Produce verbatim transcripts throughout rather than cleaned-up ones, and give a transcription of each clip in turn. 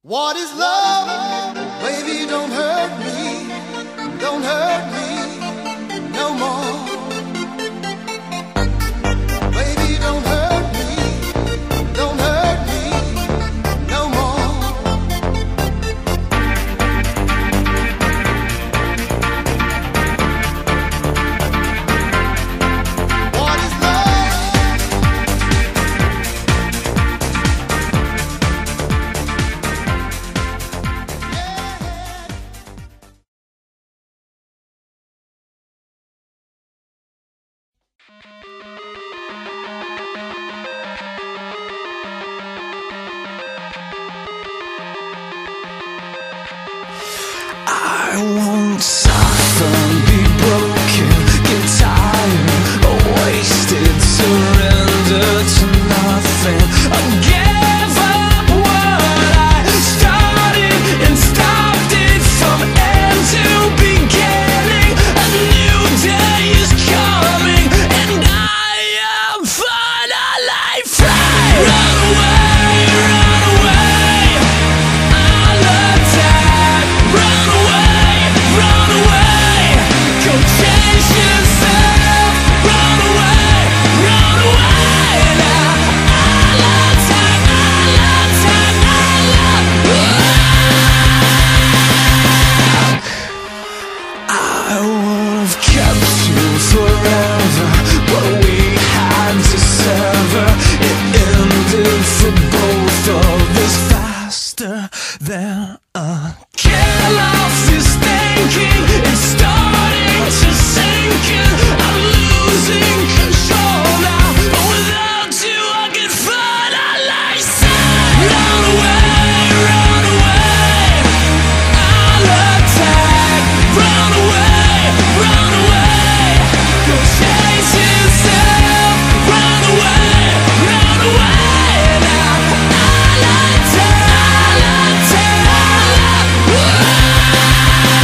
What is love? Baby, don't hurt me. Don't hurt me no more. Baby, don't hurt me. Don't hurt me no more. What is love? I won't suffer, be broken, get tired, or wasted, surrender to nothing. I'll give up what I started and stopped it from end to beginning. A new day is coming and I am finally free. Run away, run away, I'll attack. Run away, run away, go chase yourself. Run away, run away now. I'll attack, I'll attack, I'll I would have kept you forever, but we had to sever. It ended for both of us faster than a kill off is thinking. It's starting to sink in. I'm losing control now, but without you I can finally say, run away, run away, I'll attack. Run away, run away, go chase yourself. Run away, run away now. I'll attack, I'll attack, I'll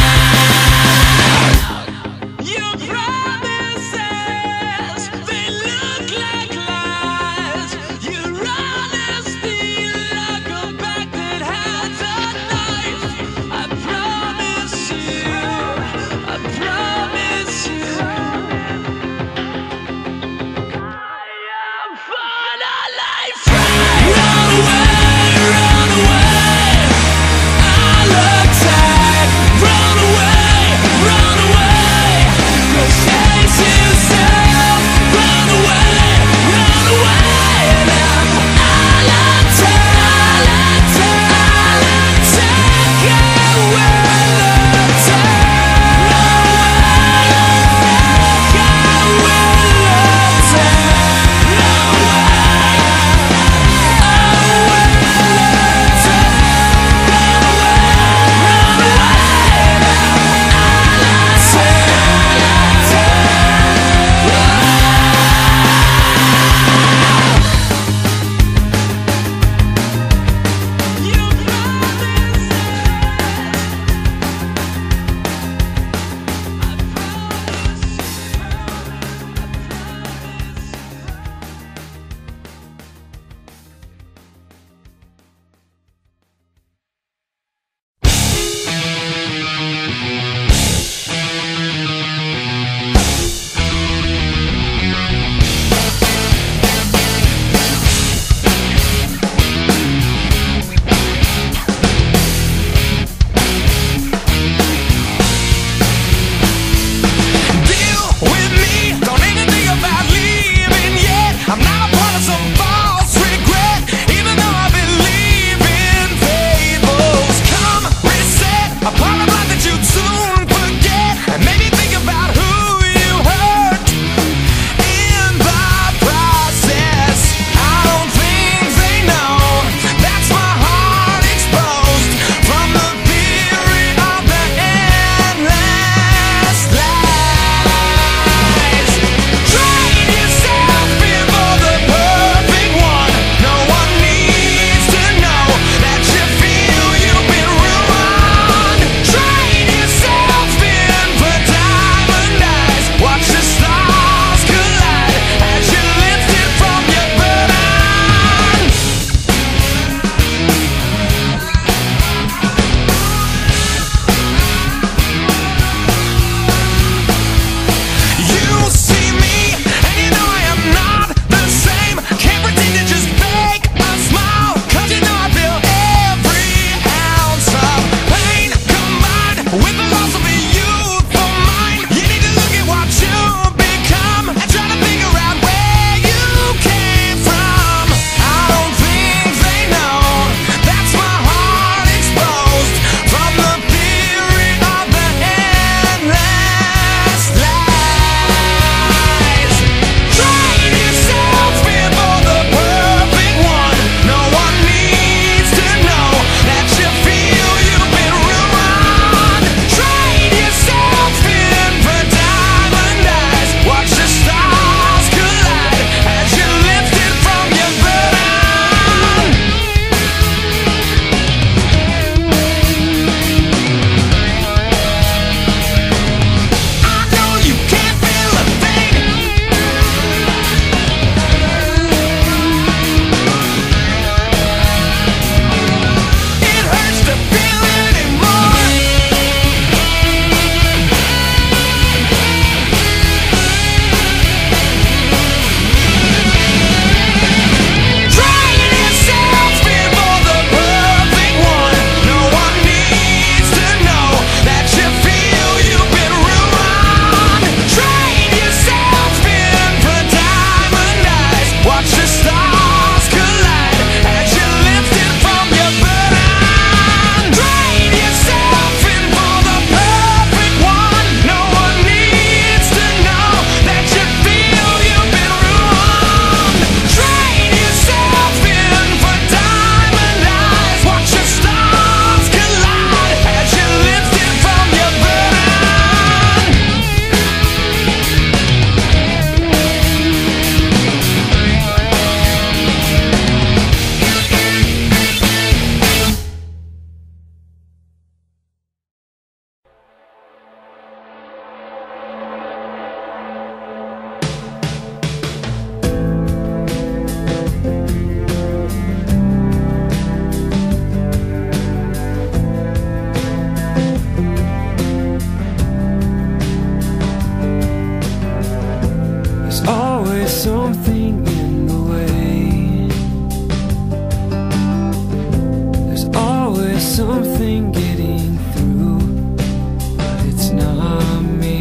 something getting through, but it's not me.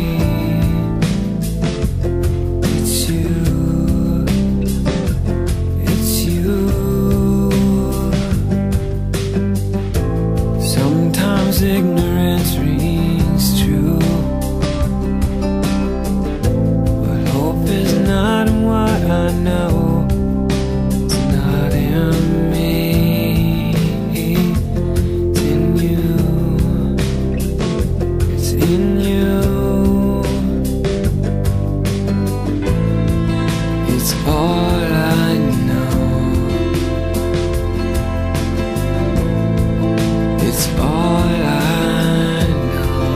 It's you. It's you. Sometimes ignorance rings true, but hope is not in what I know. It's not in me. It's in you. It's in you. It's all I know. It's all I know.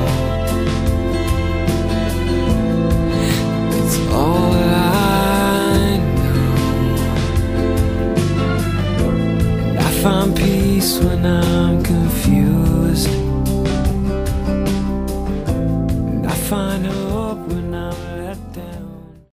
It's all I know. And I find peace when I'm confused.